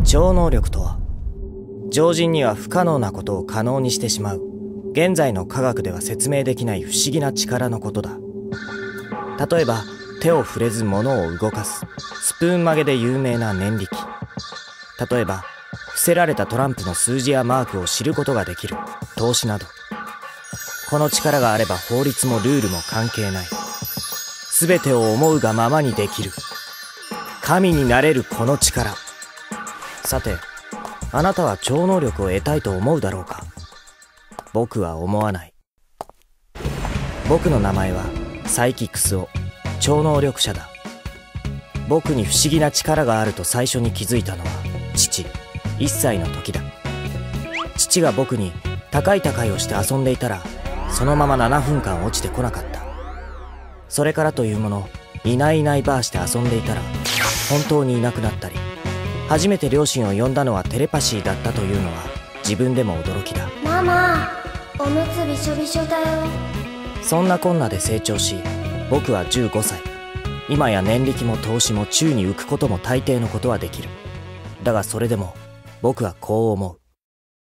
超能力とは、常人には不可能なことを可能にしてしまう、現在の科学では説明できない不思議な力のことだ。例えば手を触れず物を動かすスプーン曲げで有名な念力。例えば伏せられたトランプの数字やマークを知ることができる透視など。この力があれば法律もルールも関係ない。全てを思うがままにできる神になれるこの力。さて、あなたは超能力を得たいと思うだろうか。僕は思わない。僕の名前はサイキックスオ、超能力者だ。僕に不思議な力があると最初に気づいたのは父、1歳の時だ。父が僕に高い高いをして遊んでいたら、そのまま7分間落ちてこなかった。それからというもの、いないいないばあして遊んでいたら本当にいなくなったり、初めて両親を呼んだのはテレパシーだったというのは自分でも驚きだ。 ママ、おむつびしょびしょだよ。 そんなこんなで成長し、僕は15歳。今や念力も透視も宙に浮くことも大抵のことはできる。だがそれでも僕はこう思う。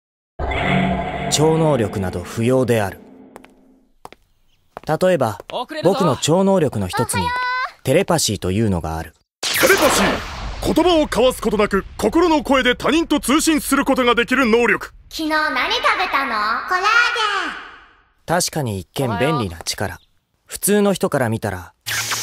超能力など不要である。例えば僕の超能力の一つにテレパシーというのがある。 テレパシー、言葉を交わすことなく心の声で他人と通信することができる能力。 昨日何食べたの？コラーゲン。 確かに一見便利な力。普通の人から見たら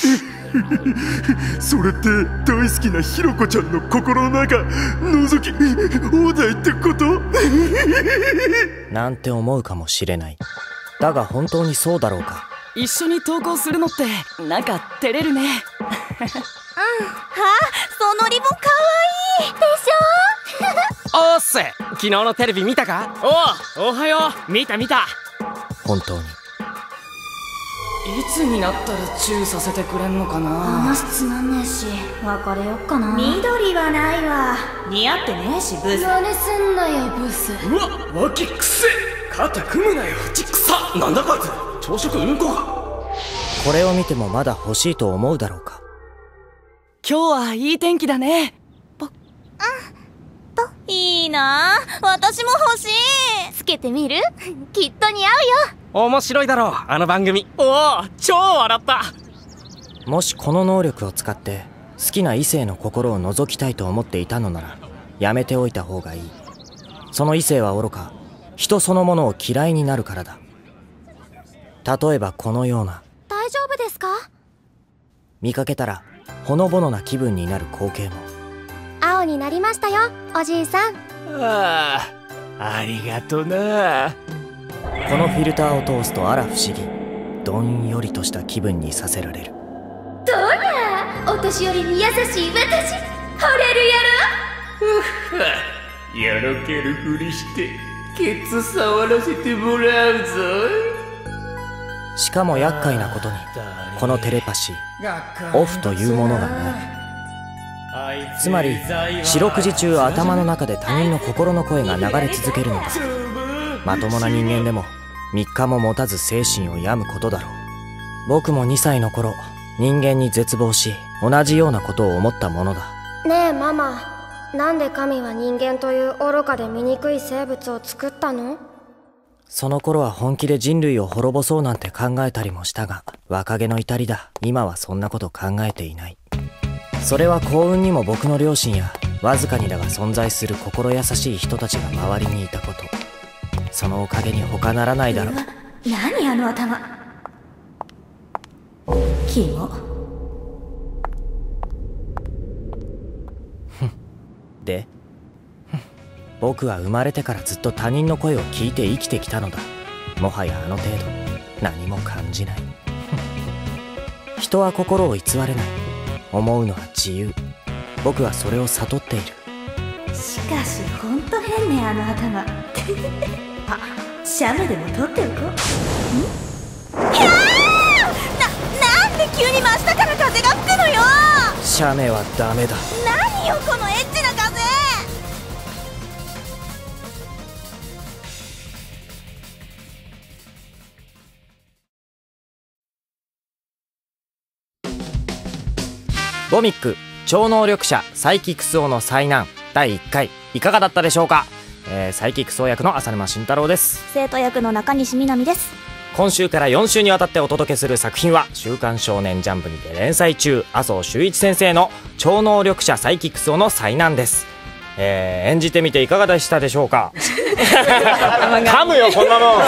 それって大好きなひろこちゃんの心の中覗き放題ってことなんて思うかもしれない。だが本当にそうだろうか。 一緒に投稿するのってなんか照れるね。 あ、そのリボンかわいいでしょ。 おっす、昨日のテレビ見たか？おはよう。見た。 本当に。 いつになったらチューさせてくれんのかな。 話つまんねえし、別れよっかな。 緑はないわ。似合ってねえし、ブス。 真似すんなよ、ブス。 うわ、脇くせ。肩組むなよ、ちくさ。なんだこいつ、朝食うんこか。 これを見てもまだ欲しいと思うだろうか。 今日はいい天気だね。 いいなぁ、私も欲しい。 つけてみる？きっと似合うよ。 面白いだろう、あの番組。おお、超笑った。 もしこの能力を使って好きな異性の心を覗きたいと思っていたのなら、やめておいた方がいい。その異性はおろか、人そのものを嫌いになるからだ。例えばこのような。 大丈夫ですか？ 見かけたらほのぼのな気分になる光景も。 青になりましたよ、おじいさん。 ありがとな。 このフィルターを通すとあら不思議、どんよりとした気分にさせられる。 どうや、お年寄りに優しい私、惚れるやろ。 よろけるふりしてケツ触らせてもらうぞ。 しかも厄介なことに、このテレパシーオフというものがない。つまり四六時中頭の中で他人の心の声が流れ続けるのだ。まともな人間でも3日も持たず精神を病むことだろう。僕も2歳の頃、人間に絶望し同じようなことを思ったものだ。 ねえママ、なんで神は人間という愚かで醜い生物を作ったの？ その頃は本気で人類を滅ぼそうなんて考えたりもしたが、若気の至りだ。今はそんなこと考えていない。それは幸運にも僕の両親やわずかにだが存在する心優しい人たちが周りにいたこと、そのおかげに他ならないだろう。 何あの頭。キモ。 で僕は生まれてからずっと他人の声を聞いて生きてきたのだ。もはやあの程度何も感じない。人は心を偽れない。思うのは自由。僕はそれを悟っている。 しかしほんと変ね、あの頭。あ、シャメでも取っておこう。なんで急に真下から風が吹くのよ。 シャメはダメだ。 何よこのエッチな風。 ボミック超能力者サイキクスオの災難第1回いかがだったでしょうか。サイキクソ役の浅沼慎太郎です。 生徒役の中西みなみです。 今週から4週にわたってお届けする作品は週刊少年ジャンプにて連載中、麻生修一先生の超能力者サイキクソの災難です。演じてみていかがでしたでしょうか。噛むよこんなもん。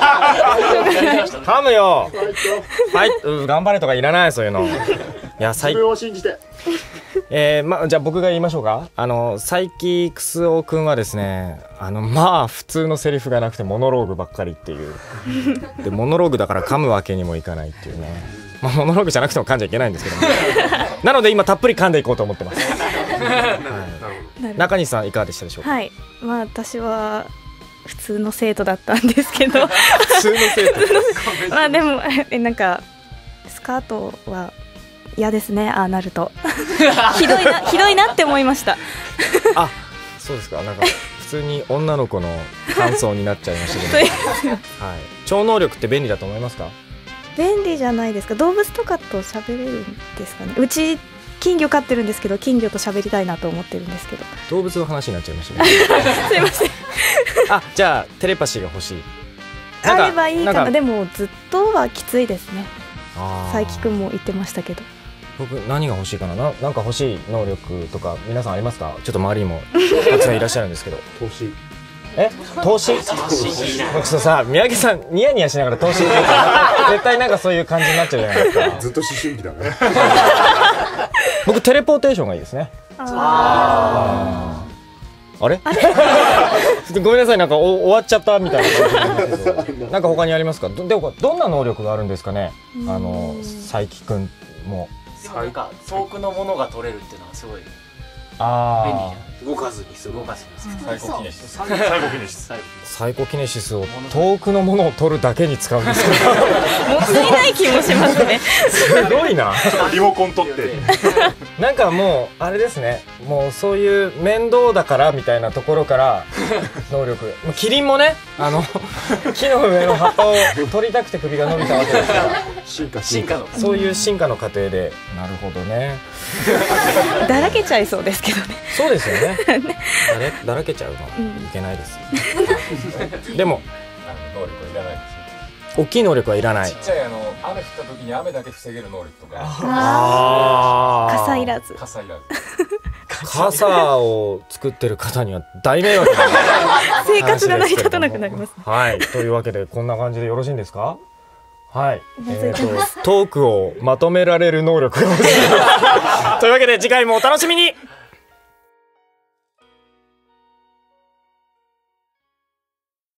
噛むよ。はい、頑張れとかいらない、そういうの。いや、自分を信じて。じゃあ僕が言いましょうか。サイキクスオくんはですね、普通のセリフがなくてモノローグばっかりっていう。でモノローグだから噛むわけにもいかないっていうね。モノローグじゃなくても噛んじゃいけないんですけども。なので今たっぷり噛んでいこうと思ってます。中西さんいかがでしたでしょうか。 はい、私は普通の生徒だったんですけど普通の生徒でもなんかスカートは嫌ですね、ああなるとひどいなって思いましたあ、そうですか。なんか普通に女の子の感想になっちゃいましたけど、はい、超能力って便利だと思いますか。 便利じゃないですか。動物とかと喋れるんですかね。うち金魚飼ってるんですけど、金魚と喋りたいなと思ってるんですけど。 動物の話になっちゃいましたねすいませんじゃあテレパシーが欲しい。 あればいいかな。でもずっとはきついですね。佐伯くんも言ってましたけど。 僕何が欲しいかな。なんか欲しい能力とか皆さんありますか。ちょっと周りにもたくさんいらっしゃるんですけど。投資。投資。ちょっとさ、宮城さんニヤニヤしながら投資って絶対なんかそういう感じになっちゃうじゃないですか。 ずっと思春期だから僕テレポーテーションがいいですね。あれごめんなさい、なんか終わっちゃったみたいな感じなんですけど、なんか他にありますか。でもどんな能力があるんですかね。佐伯くんもなんか遠くのものが取れるっていうのはすごい便利じゃない。動かずにサイコキネシス。 サイコキネシスを遠くのものを取るだけに使うんですけどもったいない気もしますねすごいな。 リモコン取ってなんかもうあれですね、もうそういう面倒だからみたいなところから能力、キリンもね、木の上の葉っぱを取りたくて首が伸びたわけですから進化のそういう進化の過程で。なるほどねだらけちゃいそうですけどね。 そうですよねだらけちゃうのはいけないですよでも能力はいらないですよ。 大きい能力はいらない。 ちっちゃい雨降った時に雨だけ防げる能力とか。 傘いらず。 傘を作ってる方には大迷惑な生活が成り立たなくなります。 はい、というわけでこんな感じでよろしいんですか。はい、トークをまとめられる能力が欲しいというわけで次回もお楽しみに。